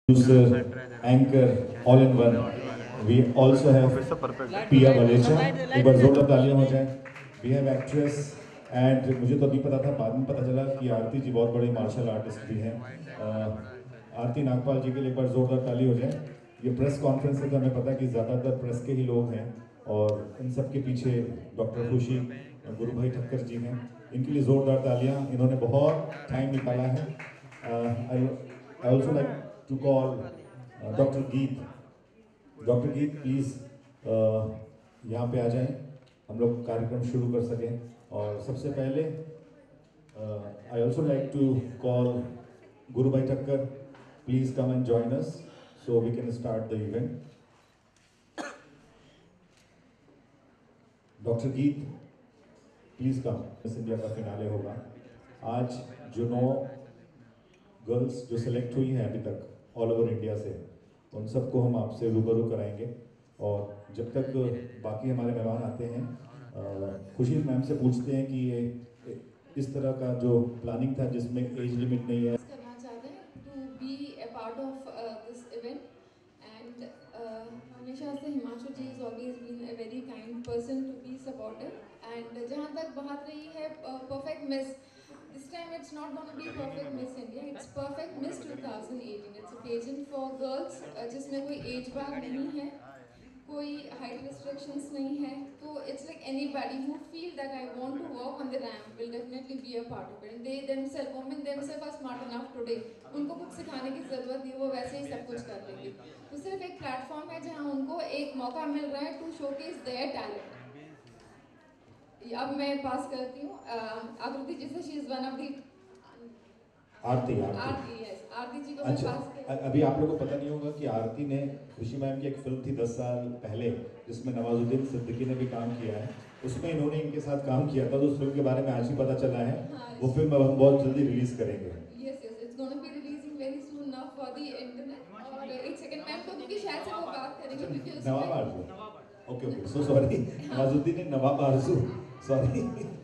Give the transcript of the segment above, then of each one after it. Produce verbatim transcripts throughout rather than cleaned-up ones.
producer, anchor, all in one. We also have Pia Valecha. एक बार जोरदार तालियां हो जाए. We have actress and मुझे तो नहीं पता था, बाद में पता चला कि आरती जी बहुत बड़े मार्शल आर्टिस्ट भी हैं. uh, आरती नागपाल जी के लिए एक बार जोरदार ताली हो जाए. ये प्रेस कॉन्फ्रेंस है तो हमें पता है कि ज़्यादातर प्रेस के ही लोग हैं और इन सब के पीछे डॉक्टर खुशी गुरु भाई ठक्कर जी हैं. इनके लिए जोरदार तालियां. इन्होंने बहुत टाइम निकाला है. I also like to call doctor Geet. Doctor Geet please यहाँ पे आ जाएं, हम लोग कार्यक्रम शुरू कर सकें. और सबसे पहले I also like to call Guru Bhai Thakkar. Please come and join us so we can start the event. Doctor Geet please come. Miss India का फिनाले होगा आज. जो नौ गर्ल्स जो सिलेक्ट हुई हैं अभी तक ऑल ओवर इंडिया से, उन सबको हम आपसे रूबरू कराएंगे. और जब तक बाकी हमारे मेहमान आते हैं, खुशी मैम से पूछते हैं कि ये इस तरह का जो प्लानिंग था जिसमें एज लिमिट नहीं है, करना चाहते हैं to be a part of this event. And हमेशा से Himanshu ji is always been a very kind person to be supportive. And जहाँ तक बात रही है perfect miss, this time it's not going to be perfect Miss India, it's perfect Miss twenty eighteen. it's a pageant for girls uh, जिसमें कोई as बार नहीं है, कोई हाइट रिस्ट्रिक्शंस नहीं है. तो it's like anybody who feel that I want to walk on the ramp will definitely be a part of it. And they themselves, women themselves are smart enough today. उनको कुछ सिखाने की ज़रूरत नहीं, वो वैसे ही सब कुछ कर लेंगे. तो सिर्फ एक प्लेटफॉर्म है जहाँ उनको एक मौका मिल रहा है टू शोकेस देयर टैलेंट. अब मैं पास करती हूँ आकृति जी से. She is one of the Aarti. Aarti yes Aarti ji को मैं अच्छा, पास कर. अभी आप लोगों को पता नहीं होगा कि आरती ने खुशी मैम की एक फिल्म थी दस साल पहले जिसमें नवाजुद्दीन सिद्दीकी ने भी काम किया है. उसमें इन्होंने इनके साथ काम किया था. तो उस फिल्म के बारे में आज ही पता चला है. हाँ, वो फिल्म अब हम बहुत जल्दी रिलीज करेंगे. Yes yes it's gonna be releasing very soon now for the internet. और एक सेकंड मैम को क्योंकि शायद से वो बात करेंगे क्योंकि Nawab Aarzoo. Okay okay so sorry. Nawazuddin ने नवाब आरजू. Sorry.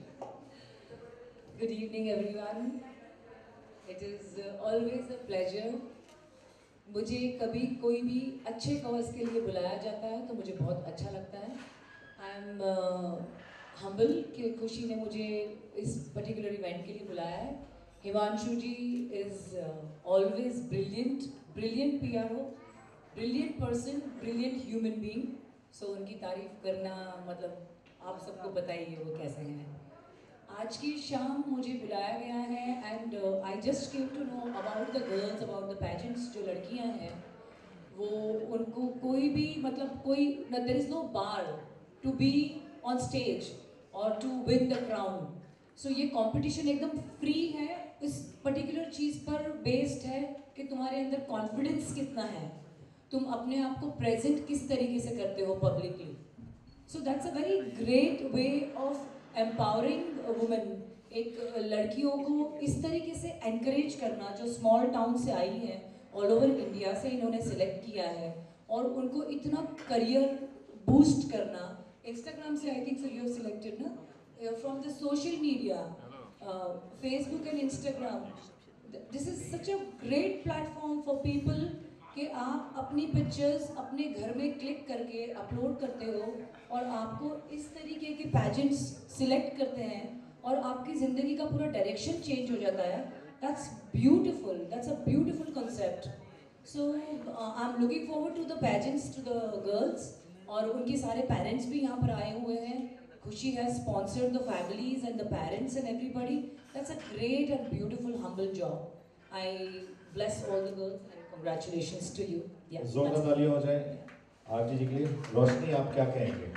Good evening, everyone. It is uh, always a pleasure. मुझे कभी कोई भी अच्छे कॉज के लिए बुलाया जाता है तो मुझे बहुत अच्छा लगता है. आई एम हम्बल कि खुशी ने मुझे इस पर्टिकुलर इवेंट के लिए बुलाया है. Himanshu ji is always brilliant, brilliant P R O, brilliant person, brilliant human being. So उनकी तारीफ करना मतलब आप सबको पता ही है वो कैसे हैं. आज की शाम मुझे बुलाया गया है and I just came to know about the girls, about the pageants. जो लड़कियां हैं वो उनको कोई भी मतलब कोई there is no bar to be on stage और to win the crown. So ये कंपटीशन एकदम फ्री है. इस पर्टिकुलर चीज़ पर बेस्ड है कि तुम्हारे अंदर कॉन्फिडेंस कितना है, तुम अपने आप को प्रेजेंट किस तरीके से करते हो publicly. So that's a very great way of empowering a woman. एक लड़कियों को इस तरीके से encourage करना जो small town से आई हैं, all over India से इन्होंने select किया है और उनको इतना career boost करना. Instagram से I think so you have selected ना, from the social media, uh, Facebook and Instagram. This is such a great platform for people कि आप अपनी पिक्चर्स अपने घर में क्लिक करके अपलोड करते हो और आपको इस तरीके के पैजेंट्स सिलेक्ट करते हैं और आपकी ज़िंदगी का पूरा डायरेक्शन चेंज हो जाता है. That's beautiful, that's a beautiful concept. So I am looking forward to the pageants, to the girls. और उनके सारे पेरेंट्स भी यहाँ पर आए हुए हैं. Khushi has sponsored the families and the parents and everybody. That's a great and beautiful humble job. I bless all the girls and congratulations to you. Yeah, जोरदार तालियां हो जाए आरती जी के लिए. रोशनी आप क्या कहेंगे?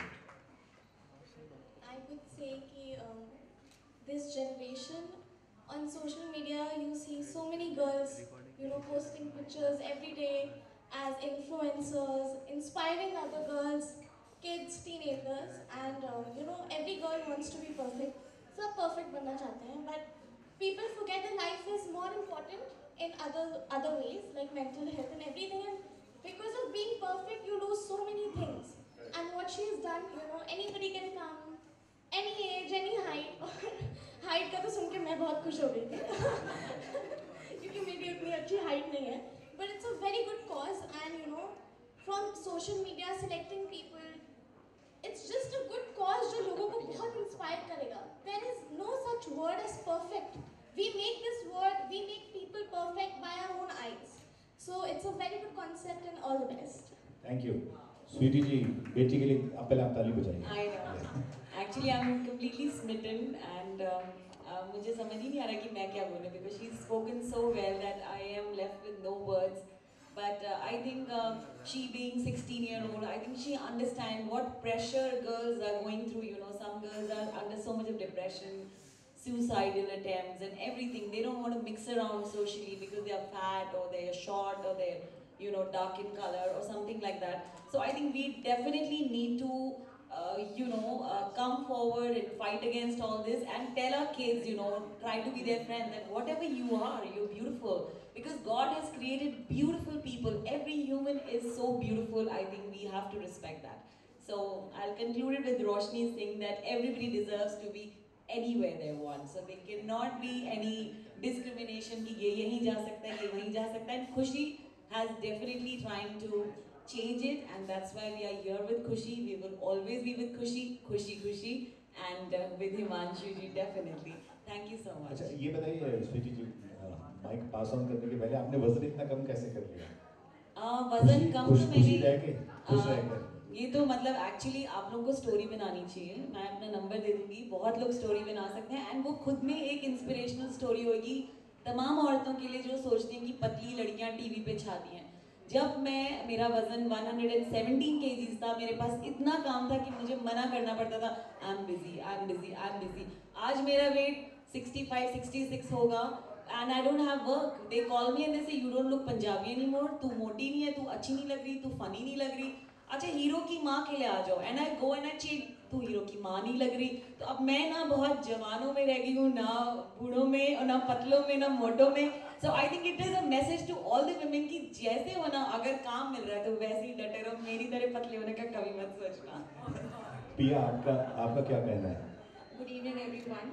I would say कि um, this generation on social media you see so many girls you know posting pictures every day as influencers, inspiring other girls, kids, teenagers, and um, you know every girl wants to be perfect. सब perfect बनना चाहते हैं, but people forget that life is more important in other other ways like mental health and everything. And because of being perfect you lose so many things. And what she has done, you know anybody can come, any age, any height. और height का तो सुन के मैं बहुत खुश हो गई थी क्योंकि मेरी उतनी अच्छी height नहीं है. But it's a very good social media, selecting people, it's just a good cause जो लोगों को बहुत inspire करेगा. There is no such word as perfect. We make this word, we make people perfect by our own eyes. So it's a very good concept and all the best. Thank you. Sweety जी, बेटी के लिए आप पहले आप ताली बजाइए. I know. Actually, I'm completely smitten and uh, uh, मुझे समझ ही नहीं आ रहा कि मैं क्या बोलूँ because she's spoken so well that I am left with no words. But uh, I think uh, she being sixteen year old, I think she understands what pressure girls are going through. You know, some girls are under so much of depression, suicidal attempts and everything. They don't want to mix around socially because they are fat or they are short or they're, you know, dark in color or something like that. So I think we definitely need to, uh, you know, uh, come forward and fight against all this and tell our kids, you know, try to be their friend that whatever you are, you're beautiful. Because God has created beautiful people. Every human is so beautiful. I think we have to respect that. So I'll conclude it with Roshni saying that everybody deserves to be anywhere they want. So there cannot be any discrimination कि ये यहीं जा सकता है, ये वहीं जा सकता है. And Khushi has definitely trying to change it, and that's why we are here with Khushi. We will always be with Khushi, Khushi, Khushi, and uh, with Himanshu ji definitely. Thank you so much. अच्छा ये बताइए Sweety ji, mike pass on करने के पहले आपने वजन इतना कम कैसे कर लिया? आ, वजन कम तो खुशी मैंने रह के खुश आ, रह कर. ये तो मतलब एक्चुअली आप लोगों को स्टोरी बनानी चाहिए. मैं अपना नंबर दे दूंगी, बहुत लोग स्टोरी बना सकते हैं एंड वो खुद में एक इंस्पिरेशनल स्टोरी होगी तमाम औरतों के लिए जो सोचती हैं कि पतली लड़कियां टीवी पे छाती हैं. जब मैं मेरा वजन one hundred seventeen केजीज था, मेरे पास इतना काम था कि मुझे मना करना पड़ता था, I am busy, I am busy, I am busy. आज मेरा वेट sixty-five, sixty-six होगा and I don't have work. They call me and they say you don't look Punjabi anymore. तू मोटी नहीं है, तू अच्छी नहीं लग रही, तू फनी नहीं लग रही. अच्छा हीरो की माँ के लिए आ जाओ and I go and I check, तू हीरो की माँ नहीं लग रही. तो अब मैं ना बहुत जवानों में रह गई हूँ, ना बूढ़ों में और ना पतलों में ना मोटों में. So I think it is a message to all the women कि जैसे हो ना, अगर काम मिल रहा है तो वैसे ही डटे रहो. मेरी तरह पतले होने का कभी मत सोचना. पिया आपका आपका क्या कहना है? Good evening everyone.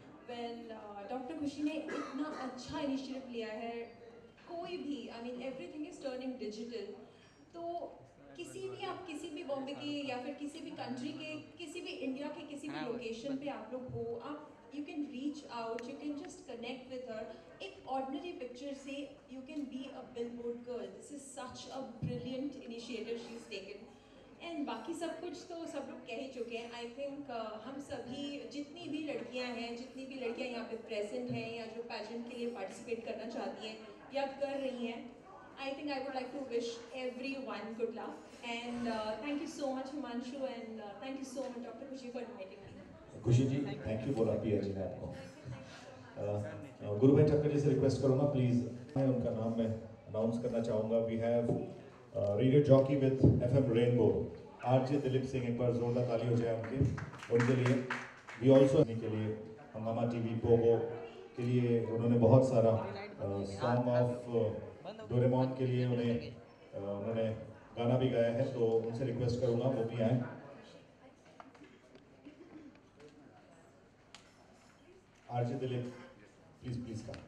Well doctor Khushi ने इतना अच्छा इनिशिएटिव लिया है. कोई भी, I mean everything is turning digital. तो किसी भी आप किसी भी बॉम्बे के या फिर किसी भी कंट्री के, किसी भी इंडिया के किसी भी लोकेशन पे आप लोग हो, आप you can reach out, you can just connect with her. एक ऑर्डिनरी पिक्चर से you can be a billboard girl. This is such a brilliant initiative she is taken. And बाकी सब कुछ तो सब लोग कह ही चुके हैं. आई थिंक uh, हम सभी जितनी भी लड़कियां हैं, जितनी भी लड़कियां यहाँ पे प्रेजेंट हैं या जो पैजेंट के लिए पार्टिसिपेट करना चाहती हैं या कर रही हैं, I think I would like to wish everyone good luck and uh, thank you so much Himanshu and uh, thank you so much Doctor Khushi for inviting me. खुशी जी थैंक यू बोला पिया जी ने आपको. गुरु भाई ठक्कर जी से रिक्वेस्ट करूँगा please, मैं उनका नाम मैं अनाउंस करना चाहूँगा. We have radio jockey with FM Rainbow RJ Dilip Singh. एक बार जोरदार ताली हो जाए उनके उनके लिए. वी ऑल्सो के लिए हंगामा टीवी पोगो के लिए उन्होंने बहुत सारा सॉन्ग ऑफ डोरेमोन के लिए उन्हें उन्होंने गाना भी गाया है, तो उनसे रिक्वेस्ट करूंगा वो भी आए. RJ Dilip please please come.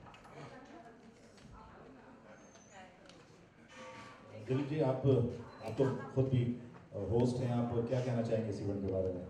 Dilip ji आप आप तो खुद भी होस्ट हैं, आप क्या कहना चाहेंगे इस इवेंट के बारे में?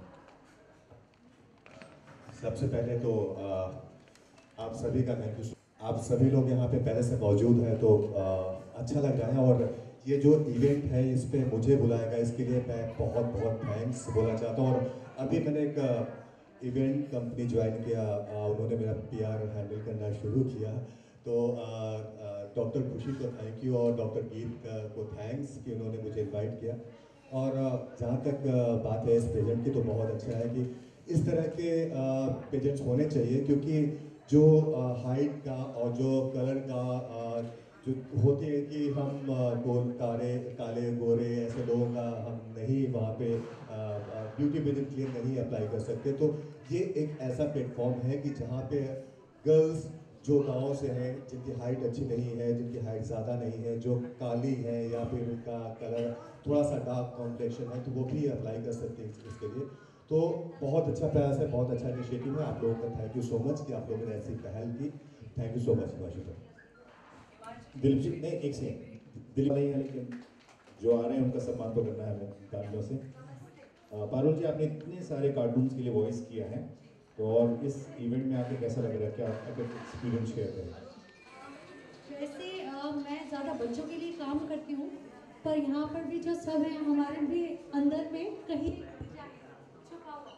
सबसे पहले तो आ, आप सभी का थैंक यू. आप सभी लोग यहाँ पे पहले से मौजूद हैं तो आ, अच्छा लग रहा है. और ये जो इवेंट है इस पे मुझे बुलाया गया, इसके लिए मैं बहुत बहुत थैंक्स बोलना चाहता हूँ. और अभी मैंने एक इवेंट कंपनी ज्वाइन किया, आ, उन्होंने मेरा पीआर हैंडल करना शुरू किया. तो डॉक्टर खुशी को थैंक यू और डॉक्टर गीत को थैंक्स कि उन्होंने मुझे इन्वाइट किया. और जहाँ तक बात है इस पेजेंट की, तो बहुत अच्छा है कि इस तरह के पेजेंट्स होने चाहिए, क्योंकि जो हाइट का और जो कलर का जो होती है कि हम को काले काले गोरे ऐसे लोगों का हम नहीं वहाँ पे ब्यूटी पेजेंट के लिए नहीं अप्लाई कर सकते. तो ये एक ऐसा प्लेटफॉर्म है कि जहाँ पे गर्ल्स जो गाँव से हैं, जिनकी हाइट अच्छी नहीं है, जिनकी हाइट ज़्यादा नहीं है, जो काली है या फिर उनका कलर थोड़ा सा डार्क कॉम्प्लेक्शन है, तो वो भी अप्लाई कर सकते हैं इसके लिए. तो बहुत अच्छा प्रयास है, बहुत अच्छा इनिशिएटिव है. आप लोगों का थैंक यू सो मच कि आप लोगों ने ऐसी पहल की. Thank you so much. Himanshu Dilip ji नहीं एक सेकंड, दिलीप नहीं है लेकिन जो आ रहे हैं उनका सम्मान तो करना है हमें तालियों से। अ, पारुल जी, आपने इतने सारे कार्टून्स के लिए वॉइस किया है, तो और इस इवेंट में आपको कैसा लग रहा है, क्या आप अगर एक्सपीरियंस शेयर करें? वैसे अ, मैं ज़्यादा बच्चों के लिए काम करती हूँ, पर यहाँ पर भी जो सब हैं हमारे भी अंदर में कहीं छुपा हुआ,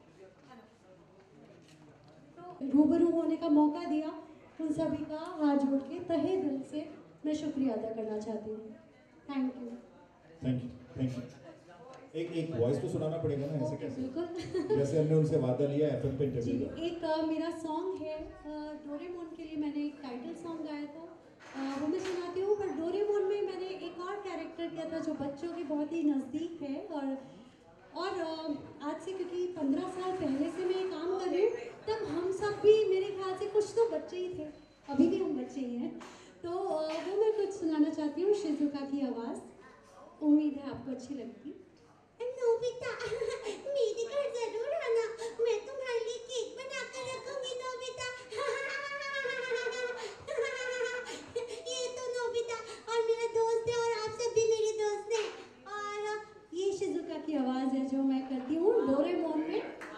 तो रूबरू होने का मौका दिया, उन सभी का हाथ जोड़ के तहे दिल से मैं शुक्रिया अदा करना चाहती हूँ। Thank you. Thank you thank you. एक एक वॉइस तो सुनाना पड़ेगा ना, ऐसे कैसे? बिल्कुल। जैसे हमने उनसे वादा लिया एफएम पे इंटरव्यू का। एक uh, मेरा सॉन्ग है uh, डोरेमोन के लिए मैंने एक टाइटल सॉन्ग गाया था, uh, वो मैं सुनाती हूँ। पर डोरेमोन में मैंने एक और कैरेक्टर किया था जो बच्चों के बहुत ही नज़दीक है, और और uh, आज से क्योंकि पंद्रह साल पहले से मैं ये काम कर रही हूँ, तब हम सब भी मेरे ख्याल से कुछ तो बच्चे ही थे, अभी भी हम बच्चे ही हैं। तो uh, वो मैं कुछ सुनाना चाहती हूँ, शिजुका की आवाज़, उम्मीद है आपको अच्छी लगेगी। नोबिता, मेरे घर जरूर आना, मैं तुम्हारे लिए केक बना कर रखूंगी नोबिता। ये तो नोबिता और मेरा दोस्त है, और आप सब भी मेरे दोस्त हैं। और ये शिजुका की आवाज़ है जो मैं करती हूँ डोरेमोन में।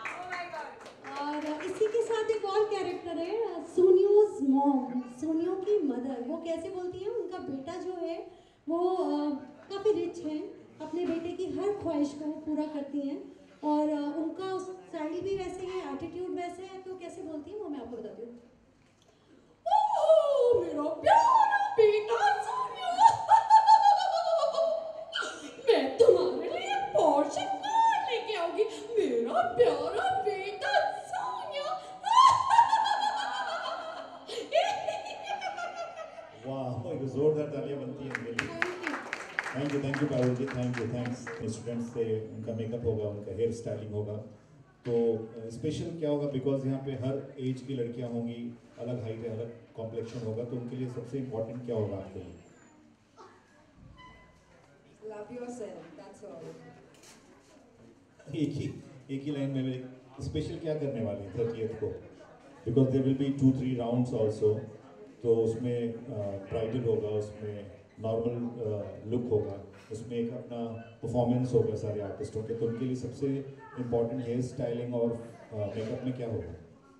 और इसी के साथ एक और कैरेक्टर है सुनियो's मॉम, सुनियो की मदर। वो कैसे बोलती हैं, उनका बेटा जो है वो काफ़ी रिच है, अपने बेटे की हर ख्वाहिश को वो पूरा करती हैं, और uh, उनका स्टाइल भी वैसे है, एटीट्यूड वैसे है। तो कैसे बोलती हैं वो मैं आपको बताती हूँ। ओह मेरा प्यारा बेटा सोनिया, मैं तुम्हारे लिए पोर्शन कार लेके आऊंगी, मेरा प्यारा बेटा सोनिया। वाह, एक जोरदार तालियां बनती हैं मेरे लिए। Thank you thank you Parul ji, thank you thanks. Students से उनका मेकअप होगा, उनका हेयर स्टाइलिंग होगा, तो स्पेशल क्या होगा, बिकॉज यहाँ पे हर एज की लड़कियाँ होंगी, अलग हाइट है, अलग कॉम्प्लेक्शन होगा, तो उनके लिए सबसे इम्पोर्टेंट क्या होगा आपके लिए? Love yourself, that's all. एक ही एक ही लाइन में स्पेशल क्या करने वाले हैं थर्टियथ को, because there will be two three rounds also, तो उसमें ब्राइडल uh, होगा, उसमें नॉर्मल लुक uh, होगा, उसमें एक अपना परफॉर्मेंस होगा सारे आर्टिस्टों के, तो उनके लिए सबसे इम्पोर्टेंट हेयर स्टाइलिंग और मेकअप uh, में क्या होगा?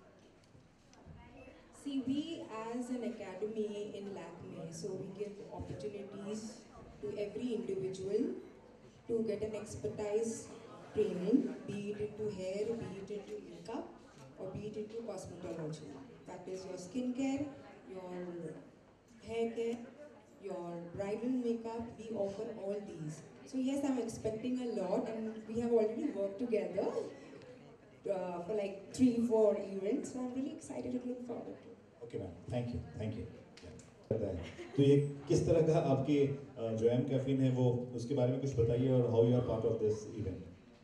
See, we as an academy in Lakme, so we give opportunities to every individual to get an expertise training, be it into hair, be it into makeup, or be it into cosmetology. That is your skincare, your hair care, your bridal makeup, we offer all these. So yes, I'm expecting a lot, and we have already worked together uh, for like three, four events, so I'm really excited and look forward to it. Okay ma'am, thank you thank you. तो ये किस तरह का आपकी जो M caffeine है वो, उसके बारे में कुछ बताइए, और how you are part of this event?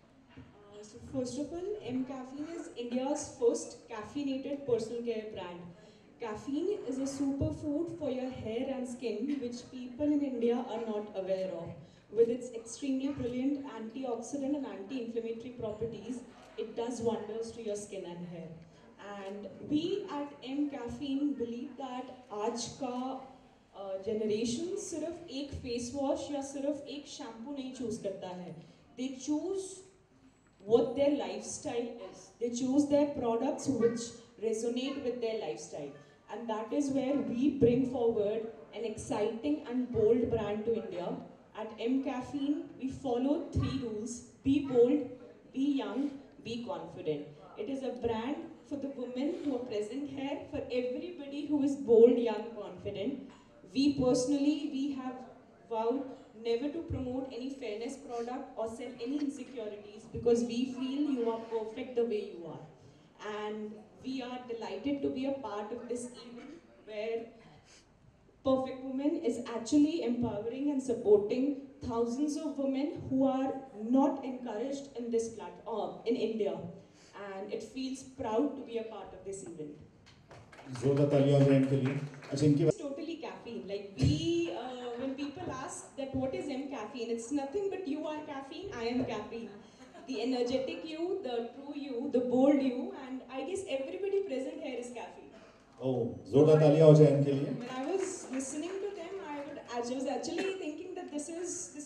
So first of all, M Caffeine is India's first caffeinated personal care brand. Caffeine is a superfood for your hair and skin, which people in India are not aware of. With its extremely brilliant antioxidant and anti-inflammatory properties, it does wonders to your skin and hair. And we at M Caffeine believe that आज का generation सिर्फ एक face wash या सिर्फ एक shampoo नहीं choose करता है. They choose what their lifestyle is. They choose their products which resonate with their lifestyle. And that is where we bring forward an exciting and bold brand to India. At M Caffeine, we follow three rules: be bold, be young, be confident. It is a brand for the women who are present here, for everybody who is bold, young, confident. We personally, we have vowed never to promote any fairness product or sell any insecurities, because we feel you are perfect the way you are. And we are delighted to be a part of this event where Perfect Women is actually empowering and supporting thousands of women who are not encouraged in this platform in India. And it feels proud to be a part of this event. जोरदार तालियां हो जाए इनके लिए। अच्छा, इनके It's totally caffeine. Like we, uh, when people ask that what is M Caffeine, it's nothing but you are caffeine, I am caffeine. The energetic you, the true you, the bold you, and I guess everybody present here is caffeine. Oh, जोरदार तालियां हो जाए इनके लिए। When I was listening to them, I would, I was actually thinking that this is this is the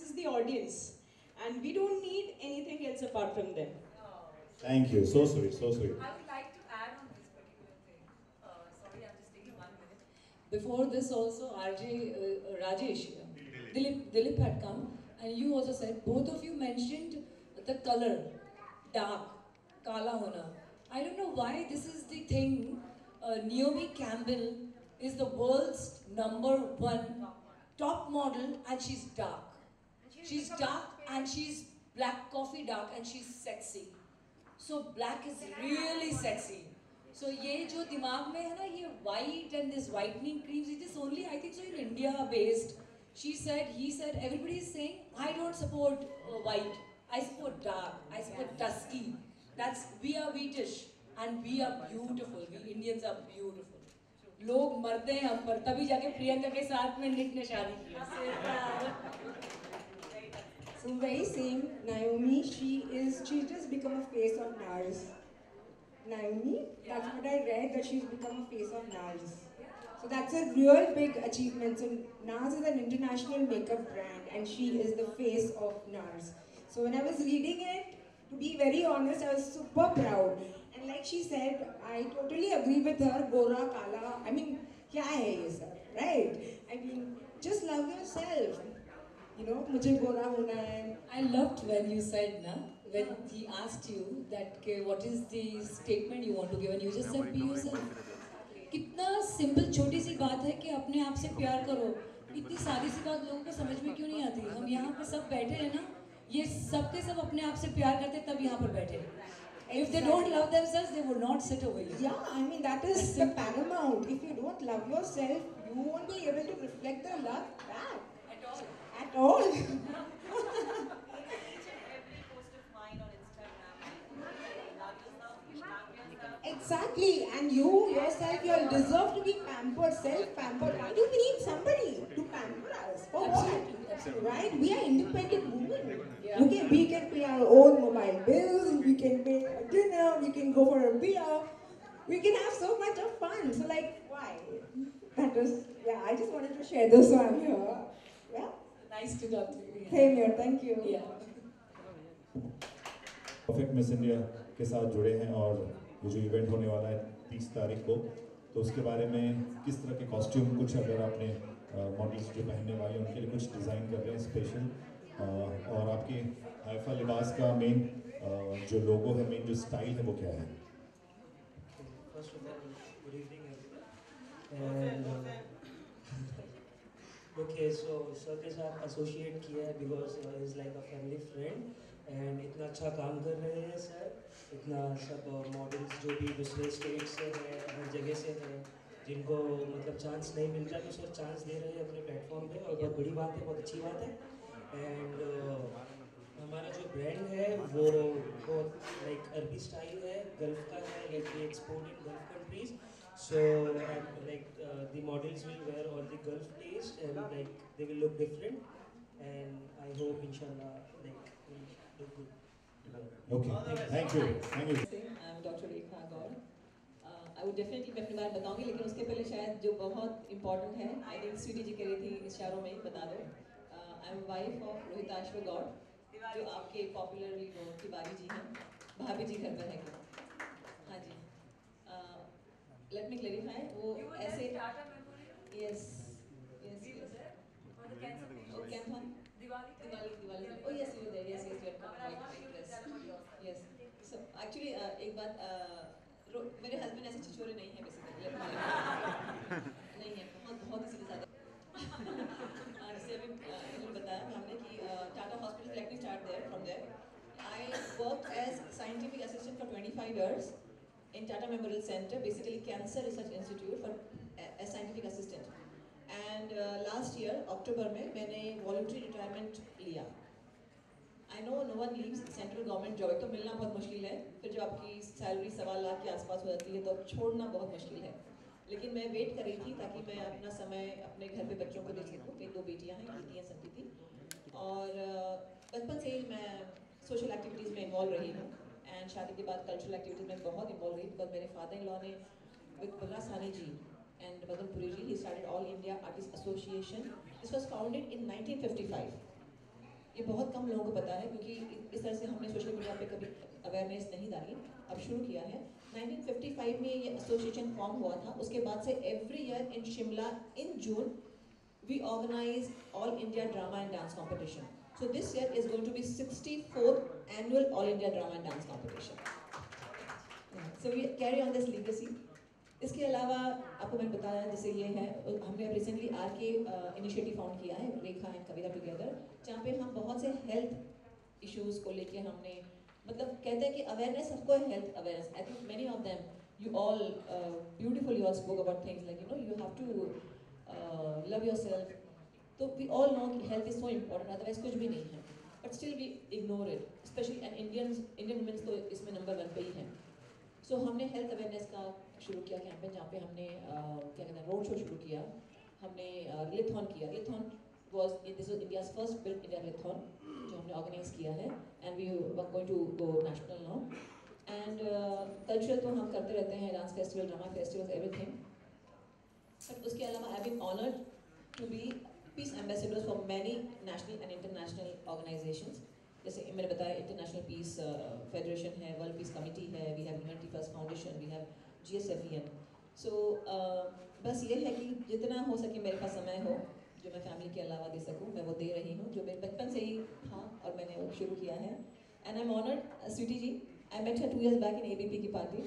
audience, and we don't need anything else apart from them. Thank you. So sweet. So sweet. I would like to add on this particular thing. Uh, sorry, I'm just taking one minute. Before this also, R J uh, Rajesh, uh, Dilip, Dilip had come, and you also said, both of you mentioned the color, dark, kala hona. I don't know why this is the thing. Uh, Naomi Campbell is the world's number one top model, and she's dark. She's dark and she's black coffee dark and she's sexy. So black is really sexy. So ये जो दिमाग में है ना ये white and this whitening creams, it is only I think so in India based. She said, he said, everybody is saying I don't support uh, white. I support dark. I support dusky. That's we are wheatish and we are beautiful. We Indians are beautiful. लोग मरते हैं हम पर तभी जाके प्रियंका के साथ में निक ने शादी की. So very same, Naomi, she is, she's just become a face of NARS. Naomi, that's what I read, that she's become a face of NARS. So that's a real big achievement. So NARS is an international makeup brand and she is the face of NARS. So when I was reading it, to be very honest, I was super proud. And like she said, I totally agree with her, Gora, Kala, I mean, kya hai ye sab, right? I mean, just love yourself. You know, मुझे गोरा होना है. I loved when you said na, when he asked you that okay, what is the statement you want to give, and you just said be yourself. कितना simple छोटी सी बात है कि अपने आप से प्यार करो. इतनी सारी सी बात लोगों को समझ में क्यों नहीं आती? हम यहाँ पे सब बैठे हैं ना, ये सब के सब अपने आप से प्यार करते तब यहाँ पर बैठे. If they don't love themselves, they would not sit over here. Yeah, I mean that is the paramount. If you don't love yourself, you won't be able to reflect the love back. At all. Exactly, and you yourself, you deserve to be pampered, self-pampered. Why do we need somebody to pamper us? For what? Right? We are independent women. Yeah. Okay, we can pay our own mobile bills, we can pay a dinner, we can go for a beer, we can have so much of fun. So like, why? That was, yeah, I just wanted to share this, so I'm here. Yeah? Nice to talk to you. Same here, thank you. Yeah. Perfect Miss India के साथ जुड़े हैं और ये जो event होने वाला है तीस तारीख को, तो उसके बारे में किस तरह के कॉस्ट्यूम, कुछ अगर आपने मॉडल्स जो पहनने वाले हैं उनके लिए कुछ डिज़ाइन कर रहे हैं स्पेशल, और आपके हाइफा लिबास का मेन जो लोगो है, मेन जो स्टाइल है वो क्या है? First of all, good evening everyone. Okay, so sir के साथ एसोसिएट किया है because is like a family friend and इतना अच्छा काम कर रहे हैं सर. इतना सब मॉडल्स जो भी दूसरे स्टेट से हैं, हर जगह से हैं, जिनको मतलब चांस नहीं मिलता तो सर चांस दे रहे हैं अपने प्लेटफॉर्म पे, और बहुत बड़ी बात है, बहुत अच्छी बात है. एंड uh, हमारा जो ब्रांड है वो बहुत लाइक अरबी स्टाइल है, गल्फ का है, like we export in Gulf countries. So and like uh, the models will wear all the Gulf taste and like they will look different, and I hope inshallah like will look good. Okay, thank you, thank you. I'm Doctor Rekha Gaur. Uh, I would definitely मैं अपनी बात बताऊंगी, लेकिन उसके पहले शायद जो बहुत important है, I think स्वीटी जी कह रही थी इशारों में बता दो. uh, I'm wife of Rohitashva Gaur, जो आपके पॉपुलरली नोन तिवारी जी हैं, भाभी जी घर पर है क्या? हाँ जी. Let me clarify. वो ऐसे yes yes yes. Oh, Canton. Diwali. Diwali Diwali. Oh yes, you were there. Yes yes, you had come. Right. Yes. So actually uh, एक बात uh, मेरे हस्बैंड ऐसे छिछोरे नहीं हैं बेसिकली. नहीं है, बहुत बहुत ही सीधे साधे. जैसे अभी इन्होंने बताया हमने कि Tata hospital let me start there from there. I worked as scientific assistant for twenty-five years. In Tata Memorial Center, basically Cancer Research Institute, for a scientific assistant. And uh, last year, October में मैंने voluntary retirement लिया. I know no one leaves central government job, तो मिलना बहुत मुश्किल है. फिर जब आपकी सैलरी सवा लाख के आसपास हो जाती है तो छोड़ना बहुत मुश्किल है. लेकिन मैं वेट कर रही थी ताकि मैं अपना समय अपने घर पे बच्चों को दे सकूँ. मेरी दो बेटियाँ हैं, बेटियाँ सबकी थी. और बचपन से ही मैं सोशल एक्टिविटीज़ में इन्वॉल्व रही हूँ. एंड शादी के बाद कल्चरल एक्टिविटीज में बहुत इन्वॉल्व रही, बिकॉज मेरे फादर इन लॉ ने with Balla Sani ji and Madan Puri ji, he started all India artist association. This was founded in nineteen fifty five. ये बहुत कम लोगों को पता है, क्योंकि इस तरह से हमने सोशल मीडिया पे कभी अवेयरनेस नहीं डाली, अब शुरू किया है। नाइनटीन फिफ्टी फाइव में ये एसोसिएशन फॉर्म हुआ था, उसके बाद से every year in Shimla in June we organise all India drama and dance competition. So this year is going to be sixty fourth annual all India drama and dance competition. So we carry on this legacy. इसके अलावा आपको मैंने बताया, जैसे ये है, हमने recently R K initiative found किया है, रेखा एंड कविता टुगेदर, जहाँ पे हम बहुत से हेल्थ इश्यूज को लेके हमने, मतलब कहते हैं कि अवेयरनेस, सबको health awareness, I think many of them you all beautiful you all spoke about things like you know you have to love yourself. तो वी ऑल नो कि health is so important, otherwise कुछ भी नहीं है, but still we ignore it, specially and Indians Indian womens तो इसमें number one पे ही हैं। सो so, हमने हेल्थ अवेयरनेस का शुरू किया कैंपेन, जहाँ पे हमने uh, क्या कहते हैं रोड शो शुरू किया, हमने रिलेथॉन uh, किया। Relathon was this was India's first build India relathon जो हमने ऑर्गेनाइज किया है, and we were going to go national now. And cultural तो हम करते रहते हैं, dance festival, drama festivals, everything, but उसके अलावा I been honoured to be peace ambassadors for many national and international organisations. जैसे मैंने बताया, इंटरनेशनल पीस फेडरेशन है, वर्ल्ड पीस कमिटी है, we have humanity first foundation, we have G S F E N. So बस ये है कि जितना हो सके मेरे पास समय हो जो मैं फैमिली के अलावा दे सकूं, मैं वो दे रही हूँ, जो मेरे बचपन से ही था और मैंने वो शुरू किया है। And I am honoured, Sweety ji, I met her two years back in A B P की पार्टी,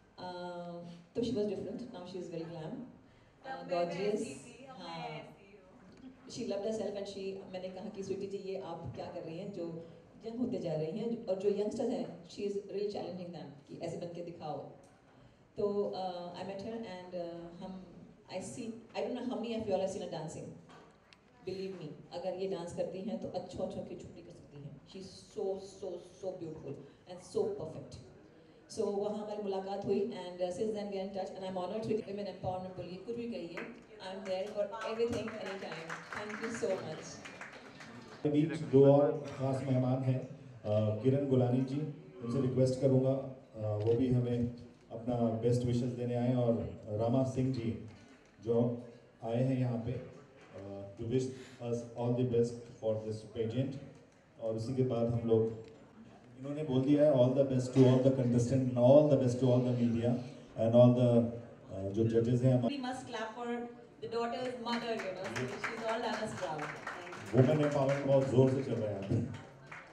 तो she was different, now she is very glam, gorgeous. हाँ, she loved herself and she, मैंने कहा कि स्वीटी जी ये आप क्या कर रही हैं, जो यंग होते जा रही हैं, और जो यंगस्टर्स हैं, she is really challenging them कि ऐसे बन के दिखाओ। तो आई met her and hmm I see I don't know how many of you all have seen her dancing, believe me, अगर ये डांस करती हैं तो अच्छो अच्छो की छुट्टी कर सकती हैं। She is so so so beautiful and so perfect. So वहाँ हमारी मुलाकात हुई, and since then we are in touch, and I am honoured with women empowerment. बोलिए कुछ भी कहिए, I am there for everything any time. Thank you so much. बीच दो और खास मेहमान हैं, किरण गुलानी जी, उनसे रिक्वेस्ट करूंगा वो भी हमें अपना बेस्ट विशेस देने आए, और रामा सिंह जी जो आए हैं यहाँ पे to wish us all the best for this pageant. और उसी के बाद हम लोग, इन्होंने बोल दिया है all the best to all the contestant and all the best to all the media and all the जो जजेस हैं। We must clap for the daughter's mother, you know. She's all done us proud. Women empowerment बहुत जोर से चल रहा है यहाँ पे।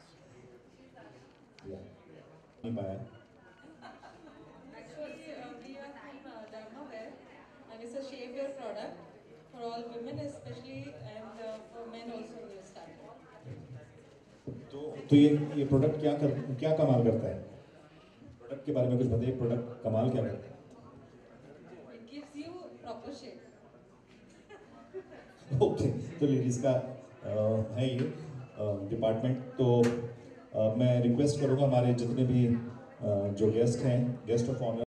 नहीं पाया। Actually, uh, we are from uh, Dharmaware, and it's a shapewear product for all women, especially, and uh, for men also. We started. तो तो ये ये प्रोडक्ट क्या कर क्या कमाल करता है? प्रोडक्ट के बारे में कुछ बताइए, प्रोडक्ट कमाल क्या करता है? It gives you proper shape. Okay, तो लेडीज़ का आ, है ये डिपार्टमेंट। तो आ, मैं रिक्वेस्ट करूँगा हमारे जितने भी आ, जो गेस्ट हैं, गेस्ट ऑफ ऑनर